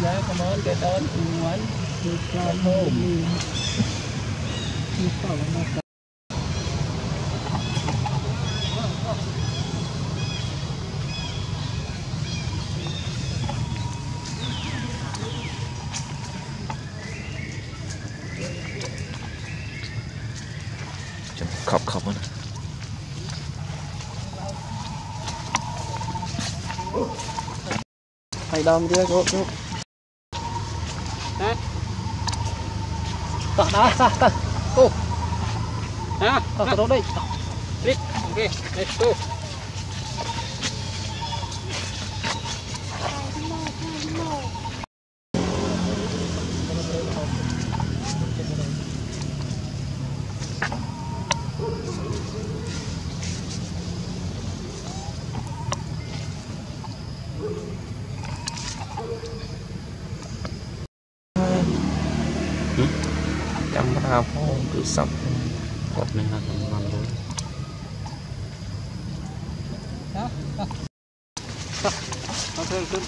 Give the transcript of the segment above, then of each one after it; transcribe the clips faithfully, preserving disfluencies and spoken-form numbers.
Yeah, come on, get on. One, two, come home. Khóc khóc nữa. Thầy đom chưa cô cô. Hả? Tọt đó sao ta? Cô. Hả? Tọt đó đây. Click. Ok, let's go. Chẳng ra phong cứ sập cột này là thành ngon rồi. Đó. Đó. Đó thôi cứ.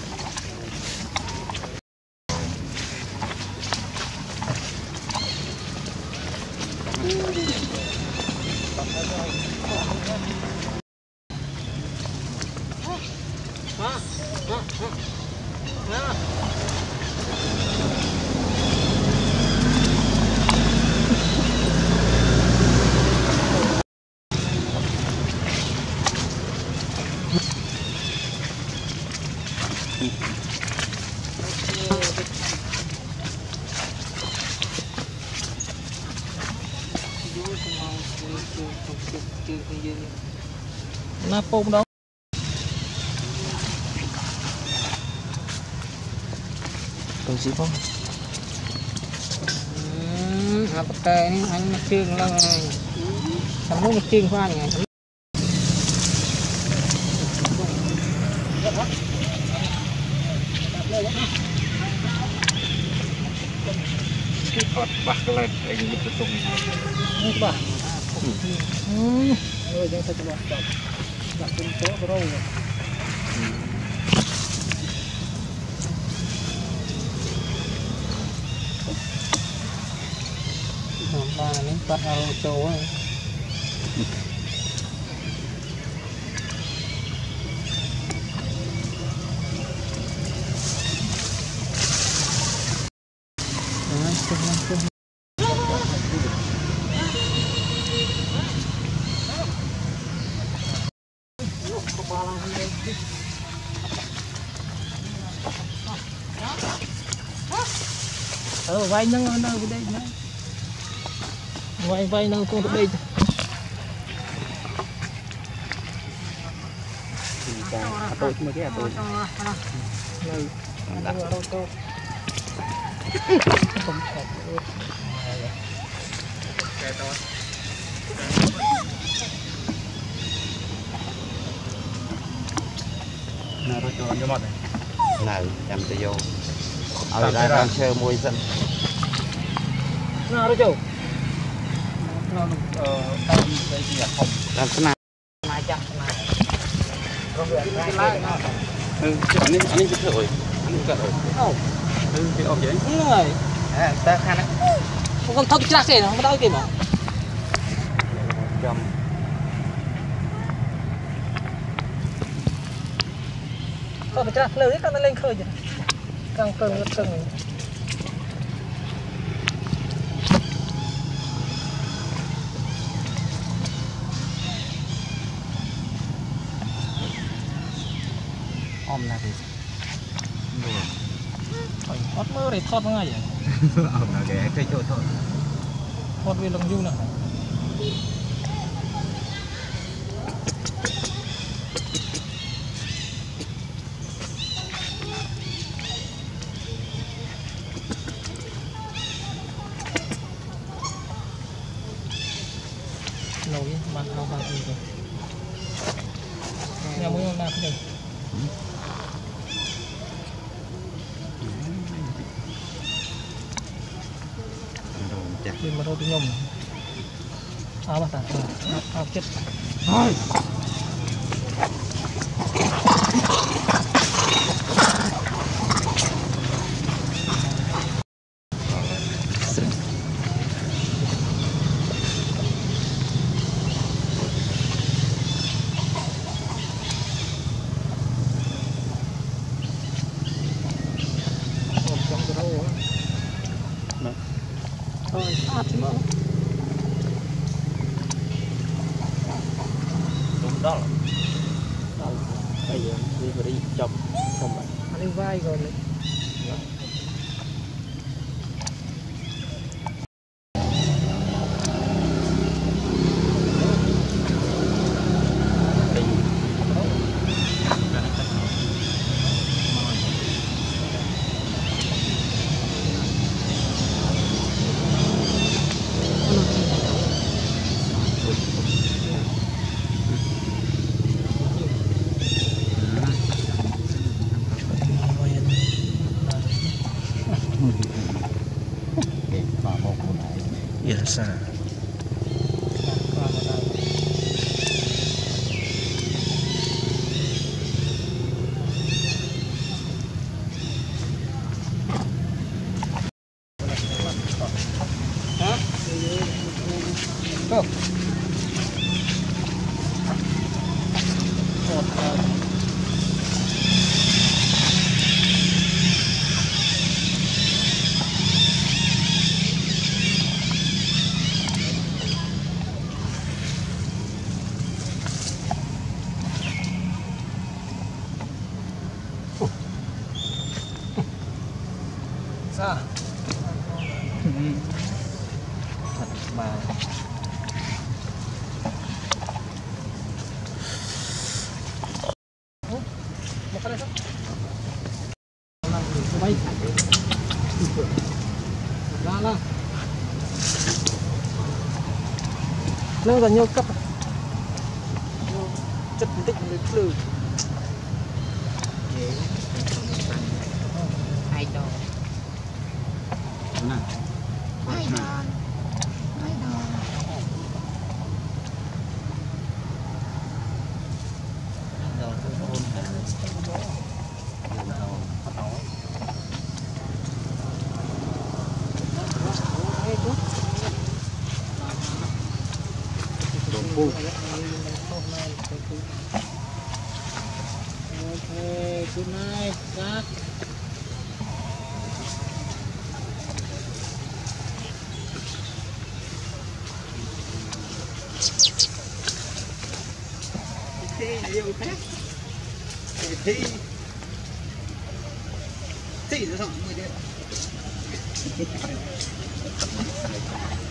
Nó phun đâu tôi xí không apa kayak ini anh ngecing lah kamu ngecing khoan này Hot bah kelet kayak gitu tuh. Ini bah. Hmm. Oh, jangan saya coba stop. Tak pintu bro. Nampak ni empat orang cowok. Ờ vay nâng nâng cái đây nhá. Vay vay nâng con đây. Tôi mới cái tôi. Nơi đặt ô tô. Không thật. Cái đó. Nào rồi cho anh cho mặt này. Nào em sẽ vô. Ở đây đang chơi môi dân. Nào rồi chú. Nó ờ tam cái gì à không. Làm thế nào? Mai chắc mai. Rồi cái lá nó. Ừ, cái anh ấy anh ấy biết rồi. Anh ấy biết rồi. Không. Ừ, cái ôm vậy. Đúng rồi. À, ta khăn á. Không con thâu cái xe nó không có đau kìm mà. Chầm. Không phải chắc lời nó lên khơi vậy. Càng cơn ngất cơn. Om là gì? Thôi, hót mơ để thoát nó ngay vậy. Om là cái cây chỗ thôi. Thoát về lồng du nè. Nồi mà ao vào gì rồi. Nhà mới làm cái gì? Đi mà thôi tôi nhom. Áo mà tạt. Áo chết. Thôi. đó là đâu bây giờ đi vào đi chậm không phải anh đi vai rồi đấy. biasa. Hả? Không. Một sao? Thật mà một cái đấy thôi. Bay ra là nâng ra nhiều cấp chất tích với lư hai đòn nè hai đòn hai đòn đòn tôi hôn hả lần đầu bắt đầu đồn bu okay, good night, Jack. Thi là yêu khác. Thi. Thi là sao người đây?